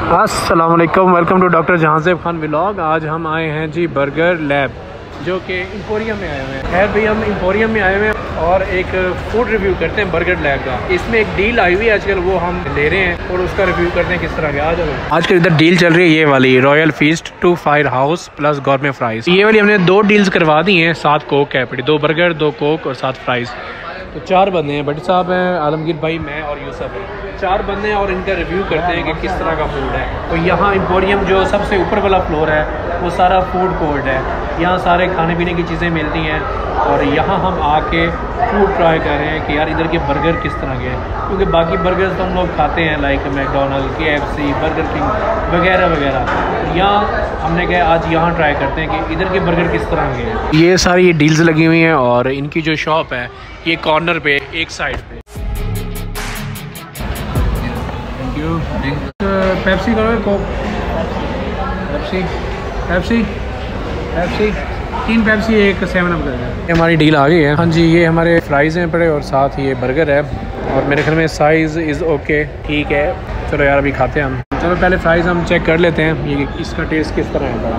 अस्सलाम वालेकुम, welcome to doctor Jahanzeb Khan vlog. आज हम आए हैं जी बर्गर लैब, जो कि एम्पोरियम में आए हुए हैं। खैर भाई, हम एम्पोरियम में आए हुए हैं और एक फ़ूड रिव्यू करते हैं बर्गर लैब का। इसमें एक डील आई हुई है आजकल, वो हम ले रहे हैं और उसका रिव्यू करते हैं किस तरह का। आजकल इधर डील चल रही है ये वाली, royal feast 2 fire house plus gourmet fries. ये वाली हमने 2 डील्स करवा दी हैं, 7 कोक कैपेटी, 2 बर्गर 2 कोक और 7 फ्राइज़। तो 4 बंदे हैं, भट्ट साहब हैं, आलमगीर भाई, मैं और यूसुफ हैं। 4 बंदे हैं और इनका रिव्यू करते हैं कि किस तरह का फूड है। तो यहाँ एम्पोरियम जो सबसे ऊपर वाला फ्लोर है वो सारा फूड कोर्ट है। यहाँ सारे खाने पीने की चीज़ें मिलती हैं और यहाँ हम आके फूड ट्राई कर रहे हैं कि यार इधर के बर्गर किस तरह के हैं, क्योंकि बाकी बर्गर्स तो हम लोग खाते हैं like McDonald, KFC, burger king वगैरह वगैरह। यहाँ हमने कहा आज यहाँ ट्राई करते हैं कि इधर के बर्गर किस तरह के हैं। ये सारी डील्स लगी हुई हैं और इनकी जो शॉप है ये कॉर्नर पे एक साइड पे। Thank you. पेप्सी करोगे? Coke, Pepsi, Pepsi, Pepsi, 3 Pepsi 1 7 up कर दें। हमारी डील आ गई है। हाँ जी, ये हमारे फ्राइज़ हैं पड़े और साथ ये बर्गर है और मेरे ख्याल में साइज़ इज़ ओके, ठीक है। चलो यार अभी खाते हैं हम। चलो पहले फ्राइज़ हम चेक कर लेते हैं, ये इसका टेस्ट किस तरह है।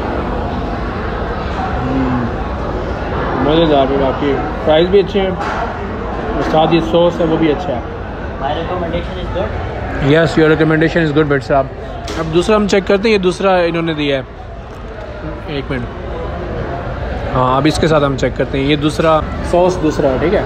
मज़ेदार है, बाकी प्राइस भी अच्छे हैं और साथ ही सॉस है वो भी अच्छा है। My recommendation is good. Yes, your recommendation is good Bhatt साहब। अब दूसरा हम चेक करते हैं, ये दूसरा इन्होंने दिया है, 1 मिनट। हाँ, अब इसके साथ हम चेक करते हैं, ये दूसरा सॉस दूसरा है, ठीक है।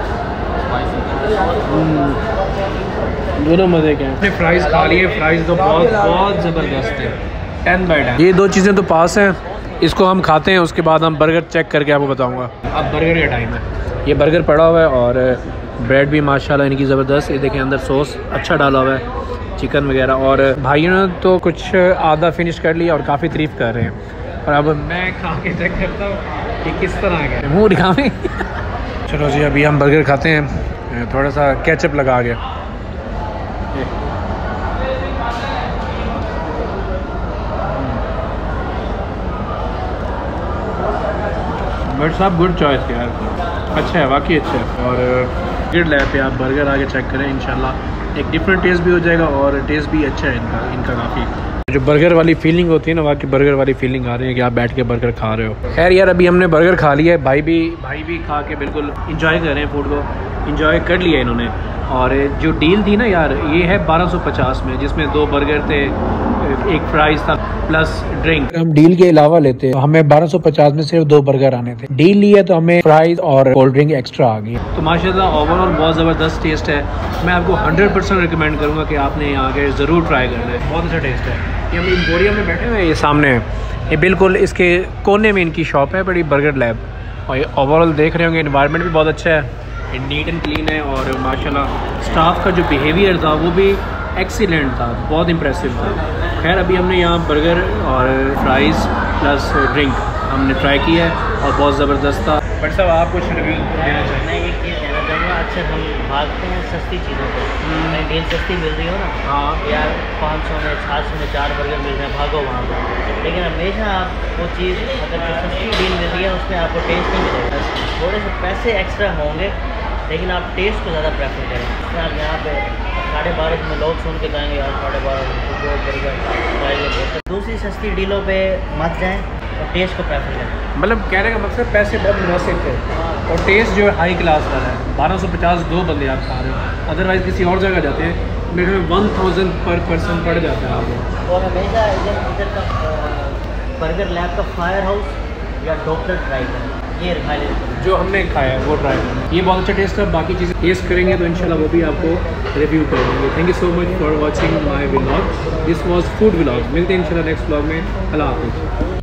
दोनों मज़े के हैं। फ्राइज़ खा लिए, फ्राइज़ तो बहुत ज़बरदस्त है, 10 बाय 10। ये 2 चीज़ें तो पास हैं, इसको हम खाते हैं, उसके बाद हम बर्गर चेक करके आपको बताऊंगा। अब बर्गर का टाइम है। ये बर्गर पड़ा हुआ है और ब्रेड भी माशाल्लाह इनकी ज़बरदस्त। ये देखें अंदर सॉस अच्छा डाला हुआ है, चिकन वगैरह। और भाइयों ने तो कुछ आधा फिनिश कर लिया और काफ़ी तारीफ़ कर रहे हैं। और अब मैं खा के चेक करता हूँ कि किस तरह का मुँह दिखावे। चलो जी, अभी हम बर्गर खाते हैं, थोड़ा सा केचप लगा के। बट साहब गुड चॉइस यार, अच्छा है, वाकई अच्छा है। और गिड लैब पे आप बर्गर आके चेक करें, इंशाल्लाह एक डिफरेंट टेस्ट भी हो जाएगा और टेस्ट भी अच्छा है इनका काफ़ी। जो बर्गर वाली फीलिंग होती है ना, वाकई बर्गर वाली फीलिंग आ रही है कि आप बैठ के बर्गर खा रहे हो। खैर यार, अभी हमने बर्गर खा लिया है, भाई भी खा के बिल्कुल इंजॉय कर रहे हैं, फूड को इंजॉय कर लिया इन्होंने। और जो डील थी ना यार, ये है 1250 में, जिसमें 2 बर्गर थे, 1 फ्राइज़ था प्लस ड्रिंक। हम डील के अलावा लेते तो हमें 1250 में सिर्फ 2 बर्गर आने थे। डील लिया तो हमें फ्राइज और कोल्ड ड्रिंक एक्स्ट्रा आ गई। तो माशाल्लाह ओवरऑल बहुत ज़बरदस्त टेस्ट है। मैं आपको 100% रिकमेंड करूँगा कि आपने यहाँ आके ज़रूर ट्राई करना है, बहुत अच्छा टेस्ट है। ये हम एम्पोरियम में बैठे हुए हैं, ये सामने है, ये बिल्कुल इसके कोने में इनकी शॉप है बड़ी, बर्गर लैब। और ये ओवरऑल देख रहे होंगे, इन्वायरमेंट भी बहुत अच्छा है, नीट एंड क्लीन है। और माशाल्लाह स्टाफ का जो बिहेवियर था वो भी एक्सीलेंट था, बहुत इम्प्रेसिव था। खैर अभी हमने यहाँ बर्गर और फ्राइज़ प्लस ड्रिंक हमने ट्राई किया है और बहुत ज़बरदस्त था। बट साहब आप कुछ रिव्यू देना चाहिए? मैं एक चीज़ कहना चाहूँगा, अक्सर हम भागते हैं सस्ती चीज़ों को, मैं डील सस्ती मिल रही हो ना, हाँ यार 500 में 700 में 4 बर्गर मिल रहे हैं, भागो वहाँ पर। लेकिन हमेशा आप वो चीज़ अगर जो सस्ती डील मिल रही है उसमें आपको टेस्ट नहीं मिलेगा। थोड़े से पैसे एक्स्ट्रा होंगे लेकिन आप टेस्ट को ज़्यादा प्रेफर करें। आप यहाँ पे 12:30 में लोग सुन के कहेंगे यार 12:30 दूसरी सस्ती डीलों पे मत जाएं और टेस्ट को प्रेफर करें। मतलब कहने का मकसद पैसे बहुत मुनासिब थे और टेस्ट जो है हाई क्लास वाला है। 1250 2 बंदे आप खा रहे हो, अदरवाइज़ किसी और जगह जाते हैं मेरे में 1000 पर पर्सन पड़ जाता है आपको। और हमेशा इधर का बर्गर लैब का फायर हाउस या डॉक्टर ट्राई करें, ये जो हमने खाया है वो ट्राई करें, ये बहुत अच्छा टेस्ट है। बाकी चीज़ें टेस्ट करेंगे तो इंशाल्लाह वो भी आपको रिव्यू कर देंगे। Thank you so much for watching my vlog. This was food vlog. मिलते हैं इंशाल्लाह नेक्स्ट व्लॉग में। अल्लाह हाफिज़।